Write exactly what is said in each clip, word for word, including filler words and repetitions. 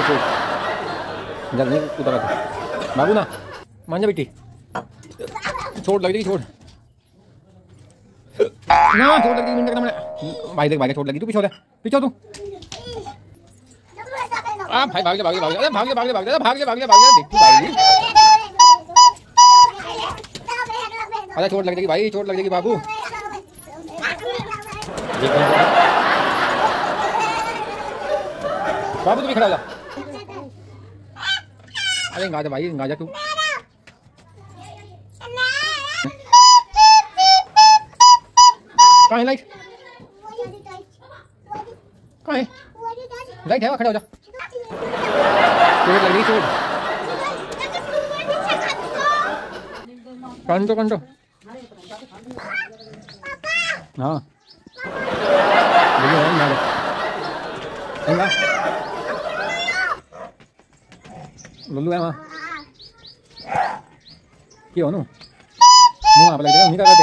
जल नहीं उतर बाबू ना मान जा बेटी, छोड़ लग जाएगी, छोड़ ना, छोड़ लग जाएगी भाई, देख भाई छोड़ लगी, तू पीछे हो जा, पीछे हो तू। आ भाई भाग ले भाग ले भाग ले, अरे भाग ले भाग ले भाग ले भाग ले भाग ले भाग ले, देख भाग ले, अरे चोट लग जाएगी भाई, चोट लग जाएगी बाबू। बाबू तू भी खड़ा हो जा, अरे गाजा भाई गाजा तू, कहाँ है लाइट, कहाँ है लाइट, है खड़ा हो जा, चोट लग रही, चोट कंटो कंटो, हाँ लुल्लू है वहाँ क्यों नु मुँह आप लग रहा है, नहीं करते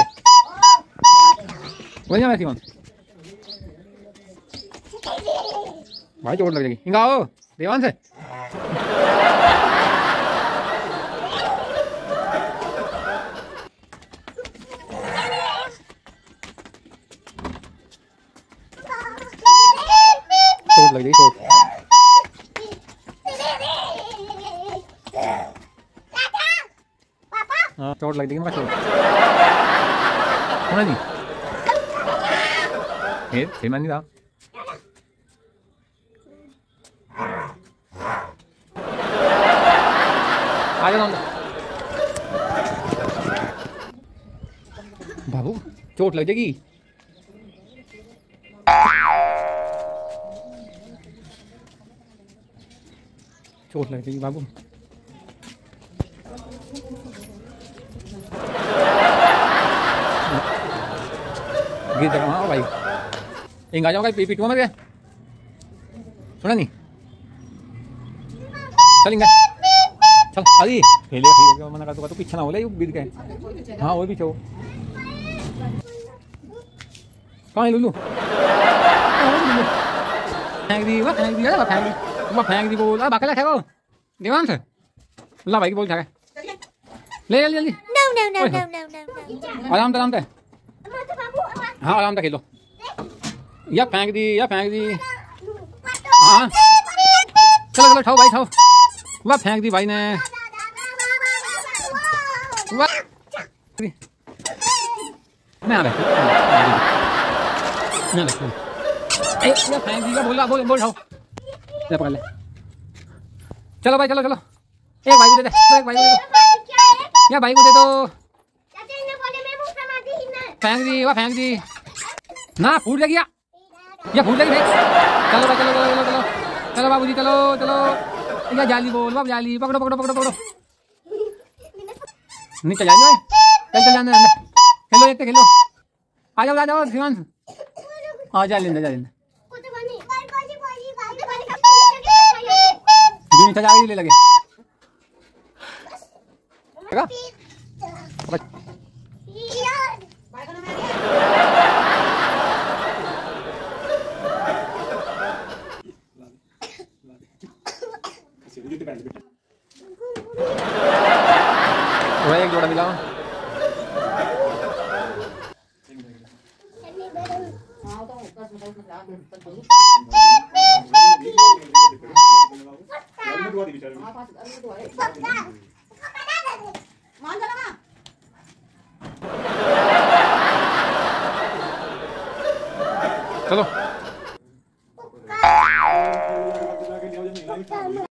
वही ना वैसी वहाँ भाई, चोट लग जाएगी, इंगा आओ देवान से, चोट लग जाएगी, चोट, हाँ चोट लग जाएगी, मैं चोट होना नहीं, ये फिर मैं नहीं रहा, आ जाओ बाबू, चोट लग जाएगी, चोट लग जाएगी बाबू, गिर जाएगा, हाँ भाई इंग आ जाऊंगा, पीटूंगा मैं, सुना नहीं, चलेंगे चल, अरे खेलेगा खेलेगा, मना कर दूंगा, तो पीछे ना हो ले, गिर गए, हाँ वो पीछे हो, कहाँ है लुल्लू, फेंक दी वह फेंक दी, अरे फेंक दी वह फेंक दी, बोल अरे बाकला खाओ दीवान से, ला भाई की बोल खा ले जल्दी जल्दी, आराम से आराम से, हाँ आराम से खेलो, या फेंक दी या फेंक दी, हाँ चलो चलो खाओ भाई खाओ, वह फेंक दी भाई ने, मैं आ रहा या फेंक दी, बोल बोल बोल खाओ, ले पकड़ ले, चलो भाई चलो चलो, एक भाई को दे दे, एक भाई को दे दो, या भाई को दे दो, फेंक दी वह फेंक दी ना, फूट गया या फूट गई, चलो भाई चलो चलो चलो चलो चलो बाबूजी चलो चलो, या जाली बोल बाबू, जाली पकड़ो पकड़ो पकड़ो पकड़ो, नीचे जाली भाई, चल चल जाने अंदर, खेलो एक खेलो, आ जाओ आ जाओ शिवांश, आ जा लेंदा जा लेंदा, नीचे जा ले लगे वह एक जोड़ा मिला, चलो